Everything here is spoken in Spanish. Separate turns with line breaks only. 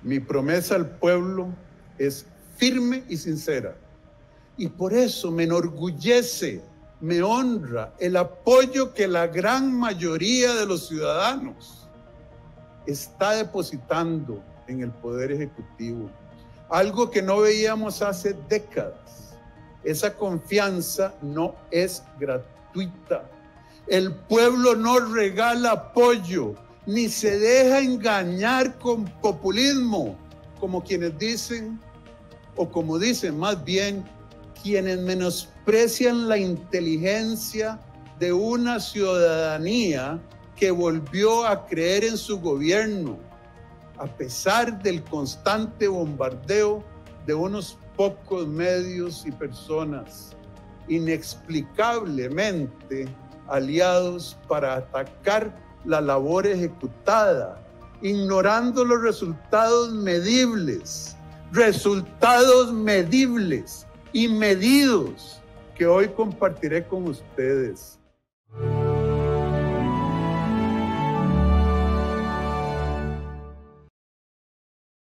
Mi promesa al pueblo es firme y sincera. Y por eso me enorgullece, me honra el apoyo que la gran mayoría de los ciudadanos está depositando en el Poder Ejecutivo. Algo que no veíamos hace décadas. Esa confianza no es gratuita. El pueblo no regala apoyo, ni se deja engañar con populismo, como quienes dicen, o como dicen más bien, quienes menosprecian la inteligencia de una ciudadanía que volvió a creer en su gobierno, a pesar del constante bombardeo de unos pocos medios y personas inexplicablemente aliados para atacar la labor ejecutada, ignorando los resultados medibles y medidos que hoy compartiré con ustedes.